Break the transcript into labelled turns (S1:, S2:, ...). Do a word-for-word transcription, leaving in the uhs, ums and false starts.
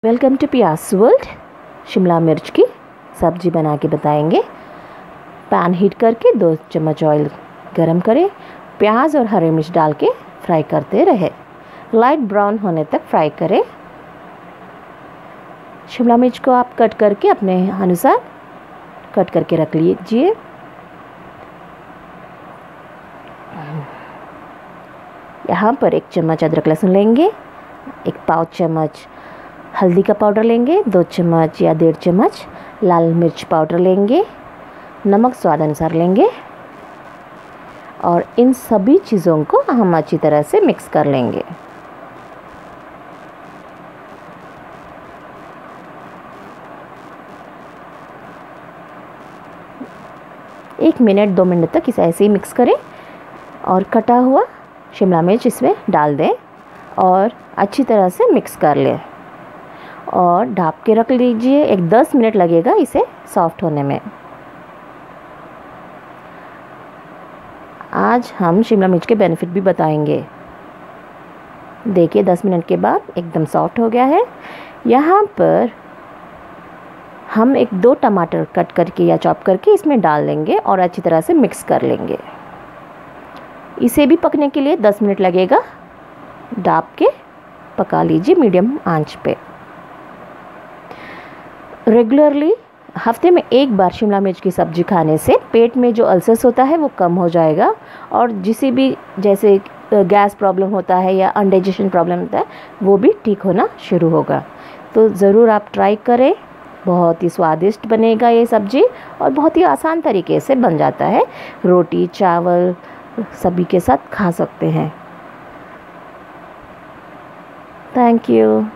S1: Welcome to Piyas world. शिमला मिर्च की सब्ज़ी बना के बताएंगे। पैन हीट करके दो चम्मच ऑयल गरम करें। प्याज और हरी मिर्च डाल के फ्राई करते रहे। लाइट ब्राउन होने तक फ्राई करें। शिमला मिर्च को आप कट करके अपने अनुसार कट करके रख लीजिए। यहाँ पर एक चम्मच अदरक लहसुन लेंगे, एक पाव चम्मच हल्दी का पाउडर लेंगे, दो चम्मच या डेढ़ चम्मच लाल मिर्च पाउडर लेंगे, नमक स्वाद अनुसार लेंगे और इन सभी चीज़ों को हम अच्छी तरह से मिक्स कर लेंगे। एक मिनट दो मिनट तक इसे ऐसे ही मिक्स करें और कटा हुआ शिमला मिर्च इसमें डाल दें और अच्छी तरह से मिक्स कर लें और ढक के रख लीजिए। एक दस मिनट लगेगा इसे सॉफ्ट होने में। आज हम शिमला मिर्च के बेनिफिट भी बताएंगे। देखिए दस मिनट के बाद एकदम सॉफ्ट हो गया है। यहाँ पर हम एक दो टमाटर कट करके या चॉप करके इसमें डाल देंगे और अच्छी तरह से मिक्स कर लेंगे। इसे भी पकने के लिए दस मिनट लगेगा। ढक के पका लीजिए मीडियम आंच पे। रेगुलरली हफ्ते में एक बार शिमला मिर्च की सब्ज़ी खाने से पेट में जो अल्सर्स होता है वो कम हो जाएगा और जिसे भी जैसे गैस प्रॉब्लम होता है या अनडाइजेशन प्रॉब्लम होता है वो भी ठीक होना शुरू होगा। तो ज़रूर आप ट्राई करें। बहुत ही स्वादिष्ट बनेगा ये सब्ज़ी और बहुत ही आसान तरीके से बन जाता है। रोटी चावल सभी के साथ खा सकते हैं। Thank you.